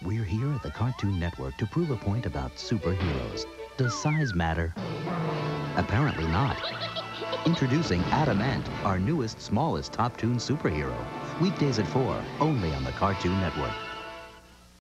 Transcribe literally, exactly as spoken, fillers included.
We're here at the Cartoon Network to prove a point about superheroes. Does size matter? Apparently not. Introducing Adam Ant, our newest, smallest Top Toon superhero. Weekdays at four, only on the Cartoon Network.